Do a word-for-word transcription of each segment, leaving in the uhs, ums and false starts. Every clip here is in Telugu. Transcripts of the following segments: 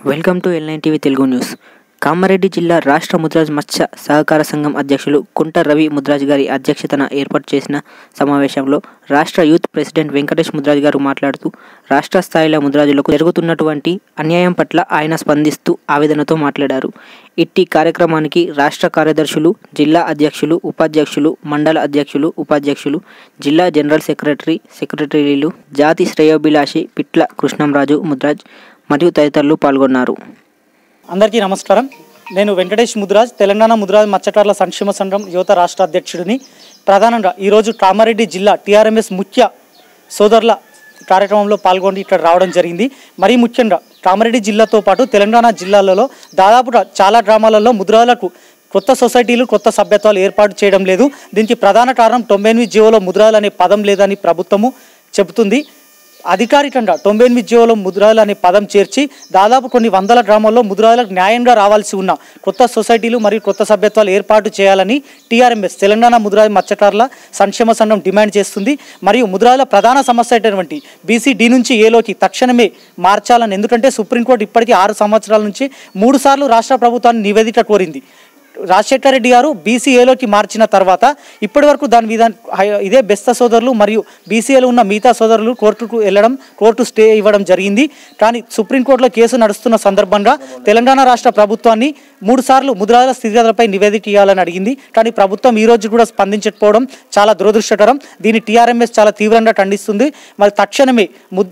Welcome to L nine TV Telugu news. Kamareddy జిల్లా రాష్ట్ర ముద్రాజ్ మత్స్య సహకార సంఘం అధ్యక్షులు కుంట రవి ముద్రాజ్ గారి అధ్యక్షతన ఏర్పాటు చేసిన సమావేశంలో రాష్ట్ర యూత్ ప్రెసిడెంట్ వెంకటేష్ ముద్రాజ్ గారు మాట్లాడుతూ రాష్ట్ర స్థాయిలో ముద్రాజులకు జరుగుతున్నటువంటి అన్యాయం పట్ల ఆయన స్పందిస్తూ ఆవేదనతో మాట్లాడారు. ఇట్టి కార్యక్రమానికి రాష్ట్ర కార్యదర్శులు, జిల్లా అధ్యక్షులు, ఉపాధ్యక్షులు, మండల అధ్యక్షులు, ఉపాధ్యక్షులు, జిల్లా జనరల్ సెక్రటరీ, సెక్రటరీలు, జాతి శ్రేయోభిలాషి పిట్ల కృష్ణంరాజు ముద్రాజ్ మరియు తదితరులు పాల్గొన్నారు. అందరికీ నమస్కారం. నేను వెంకటేష్ ముద్రాజ్, తెలంగాణ ముద్రాజ్ మత్స్యకారుల సంక్షేమ సంఘం యువత రాష్ట్ర అధ్యక్షుడిని. ప్రధానంగా ఈరోజు కామారెడ్డి జిల్లా టీఆర్ఎంఎస్ ముఖ్య సోదరుల కార్యక్రమంలో పాల్గొని ఇక్కడ రావడం జరిగింది. మరీ ముఖ్యంగా కామారెడ్డి జిల్లాతో పాటు తెలంగాణ జిల్లాలలో దాదాపుగా చాలా గ్రామాలలో ముద్రాలకు కొత్త సొసైటీలు, కొత్త సభ్యత్వాలు ఏర్పాటు చేయడం లేదు. దీనికి ప్రధాన కారణం తొంభై ఎనిమిది జీవోలో ముద్రాలు అనే పదం లేదని ప్రభుత్వము చెబుతుంది. అధికారికంగా తొంభై ఎనిమిది జీవోలో ముద్రాలు అనే పదం చేర్చి దాదాపు కొన్ని వందల గ్రామాల్లో ముద్రాలకు న్యాయంగా రావాల్సి ఉన్న కొత్త సొసైటీలు మరియు కొత్త సభ్యత్వాలు ఏర్పాటు చేయాలని టీఆర్ఎంఎస్ తెలంగాణ ముద్రాజ్ మత్స్యకారుల సంక్షేమ సంఘం డిమాండ్ చేస్తుంది. మరియు ముద్రాల ప్రధాన సమస్య అయినటువంటి బీసీ డి నుంచి ఏలోకి తక్షణమే మార్చాలని, ఎందుకంటే సుప్రీంకోర్టు ఇప్పటికీ ఆరు సంవత్సరాల నుంచి మూడు సార్లు రాష్ట్ర ప్రభుత్వాన్ని నివేదిక కోరింది. రాజశేఖర రెడ్డి గారు బీసీఏలోకి మార్చిన తర్వాత ఇప్పటి వరకు దాని మీద ఇదే బెస్త సోదరులు మరియు బీసీఏలో ఉన్న మిగతా సోదరులు కోర్టుకు వెళ్ళడం, కోర్టు స్టే ఇవ్వడం జరిగింది. కానీ సుప్రీంకోర్టులో కేసు నడుస్తున్న సందర్భంగా తెలంగాణ రాష్ట్ర ప్రభుత్వాన్ని మూడు సార్లు ముద్రాల స్థితిగతులపై నివేదిక ఇవ్వాలని అడిగింది. కానీ ప్రభుత్వం ఈ రోజు కూడా స్పందించకపోవడం చాలా దురదృష్టకరం. దీన్ని టీఆర్ఎంఎస్ చాలా తీవ్రంగా ఖండిస్తుంది. మరి తక్షణమే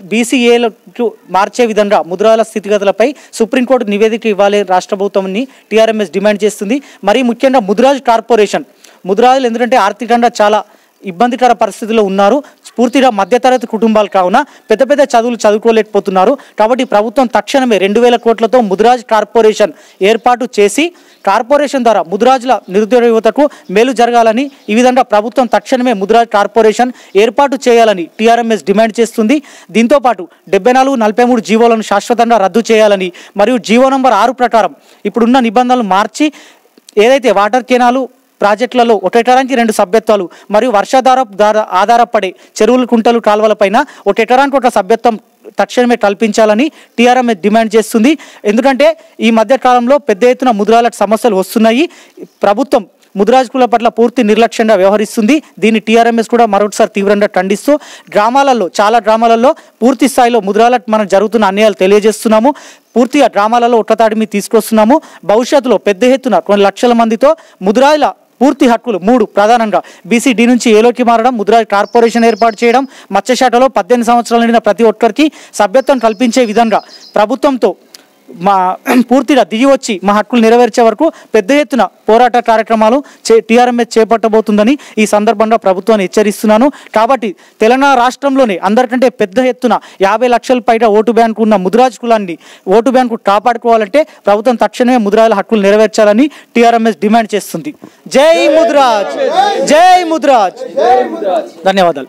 బీసీఏలకు మార్చే విధంగా ముద్రాల స్థితిగతులపై సుప్రీంకోర్టు నివేదిక ఇవ్వాలి రాష్ట్ర ప్రభుత్వాన్ని టీఆర్ఎంఎస్ డిమాండ్ చేస్తుంది. మరీ ముఖ్యంగా ముద్రాజ్ కార్పొరేషన్ ముద్రాజులు ఎందుకంటే ఆర్థికంగా చాలా ఇబ్బందికర పరిస్థితుల్లో ఉన్నారు. పూర్తిగా మధ్యతరగతి కుటుంబాలు కావున పెద్ద పెద్ద చదువులు చదువుకోలేకపోతున్నారు. కాబట్టి ప్రభుత్వం తక్షణమే రెండు వేల కోట్లతో ముద్రాజ్ కార్పొరేషన్ ఏర్పాటు చేసి కార్పొరేషన్ ద్వారా ముద్రాజుల నిరుద్యోగ యువతకు మేలు జరగాలని, ఈ విధంగా ప్రభుత్వం తక్షణమే ముద్రాజ్ కార్పొరేషన్ ఏర్పాటు చేయాలని టీఆర్ఎంఎస్ డిమాండ్ చేస్తుంది. దీంతోపాటు డెబ్బై నాలుగు నలభై మూడు జీవోలను శాశ్వతంగా రద్దు చేయాలని మరియు జీవో నంబర్ ఆరు ప్రకారం ఇప్పుడున్న నిబంధనలు మార్చి ఏదైతే వాటర్ కెనాలు ప్రాజెక్టులలో ఒక ఎకరానికి రెండు సభ్యత్వాలు మరియు వర్షాధార ఆధారపడే చెరువులు, కుంటలు, కాలువలపైన ఒక ఎకరానికి ఒక సభ్యత్వం తక్షణమే కల్పించాలని టీఆర్ఎంఎస్ డిమాండ్ చేస్తుంది. ఎందుకంటే ఈ మధ్య కాలంలో పెద్ద ఎత్తున ముద్రాలకు సమస్యలు వస్తున్నాయి. ప్రభుత్వం ముద్రాజుల పట్ల పూర్తి నిర్లక్ష్యంగా వ్యవహరిస్తుంది. దీన్ని టీఆర్ఎంఎస్ కూడా మరొకసారి తీవ్రంగా ఖండిస్తూ గ్రామాలలో చాలా గ్రామాలలో పూర్తి స్థాయిలో ముద్రాలకు మనం జరుగుతున్న అన్యాయాలు తెలియజేస్తున్నాము. పూర్తిగా గ్రామాలలో ఒక్కతాటి మీద తీసుకొస్తున్నాము. భవిష్యత్తులో పెద్ద ఎత్తున కొన్ని లక్షల మందితో ముద్రాయిల పూర్తి హక్కులు మూడు ప్రధానంగా బీసీ డి నుంచి ఏలోకి మారడం, ముద్రాజ్ కార్పొరేషన్ ఏర్పాటు చేయడం, మత్స్యశాఖలో పద్దెనిమిది సంవత్సరాలు నిండిన ప్రతి ఒక్కరికి సభ్యత్వం కల్పించే విధంగా ప్రభుత్వంతో మా పూర్తిగా దిగి వచ్చి మా హక్కులు నెరవేర్చే వరకు పెద్ద ఎత్తున పోరాట కార్యక్రమాలు చే టీఆర్ఎంఎస్ చేపట్టబోతుందని ఈ సందర్భంగా ప్రభుత్వాన్ని హెచ్చరిస్తున్నాను. కాబట్టి తెలంగాణ రాష్ట్రంలోనే అందరికంటే పెద్ద ఎత్తున యాభై లక్షల పైగా ఓటు బ్యాంకు ఉన్న ముద్రాజ్ కులాన్ని ఓటు బ్యాంకు కాపాడుకోవాలంటే ప్రభుత్వం తక్షణమే ముద్రాల హక్కులు నెరవేర్చాలని టీఆర్ఎంఎస్ డిమాండ్ చేస్తుంది. జై ముద్రాజ్, జై ముద్రాజ్. ధన్యవాదాలు.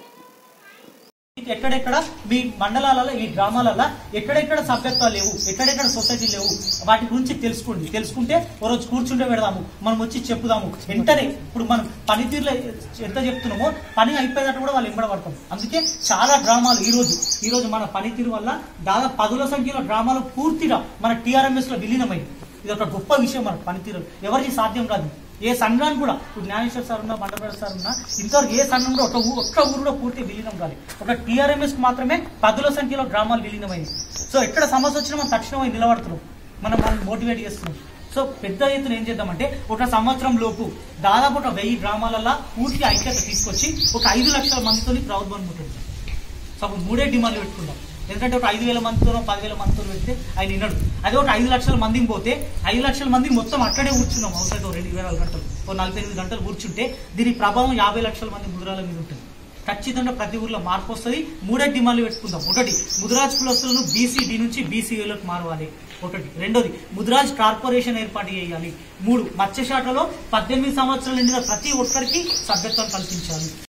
ఎక్కడెక్కడ మీ మండలాలలో, ఈ గ్రామాలలో ఎక్కడెక్కడ సభ్యత్వాలు లేవు, ఎక్కడెక్కడ సొసైటీ లేవు, వాటి గురించి తెలుసుకోండి. తెలుసుకుంటే ఓ రోజు కూర్చుంటే పెడదాము, మనం వచ్చి చెప్పుదాము. వెంటనే ఇప్పుడు మనం పనితీరులో ఎంత చెప్తున్నామో పని అయిపోయేటట్టు కూడా వాళ్ళు ఎంబడబడతాం. అందుకే చాలా గ్రామాలు ఈ రోజు ఈ రోజు మన పనితీరు వల్ల దాదాపు పదుల సంఖ్యలో గ్రామాలు పూర్తిగా మన టీఆర్ఎంఎస్ లో విలీనమైంది. ఇది ఒక గొప్ప విషయం. మన పనితీరు ఎవరికి సాధ్యం కాదు. ఏ సంఘాన్ని కూడా ఇప్పుడు జ్ఞానేశ్వర సార్ ఉన్నా, బండపేట సార్ ఉన్నా, ఇంతవరకు ఏ సంఘం కూడా ఒక ఒక్క ఊరిలో పూర్తి విలీనం కాదు. ఒక టీఆర్ఎంఎస్ కు మాత్రమే పదుల సంఖ్యలో గ్రామాలు విలీనమైంది. సో ఎక్కడ సమస్య వచ్చినా మనం తక్షణమే నిలబడుతున్నాం, మనం మనం మోటివేట్ చేస్తున్నాం. సో పెద్ద ఎత్తున ఏం చేద్దామంటే ఒక సంవత్సరం లోపు దాదాపు ఒక వెయ్యి గ్రామాలలో పూర్తి ఐక్యత తీసుకొచ్చి ఒక ఐదు లక్షల మందితో ప్రభుత్వం ఉంటుంది. సో అప్పుడు మూడే డిమాండ్లు పెట్టుకుందాం. ఎందుకంటే ఒక ఐదు వేల మందితో పదివేల మందితో పెడితే ఆయన విన్నాడు. అదే ఒక ఐదు లక్షల మందికి పోతే ఐదు లక్షల మంది మొత్తం అక్కడే కూర్చున్నాం. అవసరం రెండు ఇరవై నాలుగు గంటలు ఓ నలభై ఎనిమిది గంటలు కూర్చుంటే దీని ప్రభావం యాభై లక్షల మంది ముద్రాల మీద ఉంటుంది. ఖచ్చితంగా ప్రతి ఊర్లో మార్పు వస్తుంది. మూడే డిమాండ్లు పెట్టుకుందాం. ఒకటి, ముద్రాజ్ కులస్తులను బీసీ డి నుంచి బీసీఏలోకి మారవాలి. ఒకటి. రెండోది, ముద్రాజ్ కార్పొరేషన్ ఏర్పాటు చేయాలి. మూడు, మత్స్యశాఖలో పద్దెనిమిది సంవత్సరాలు నిండిన ప్రతి ఒక్కరికి సభ్యత్వం కల్పించాలి.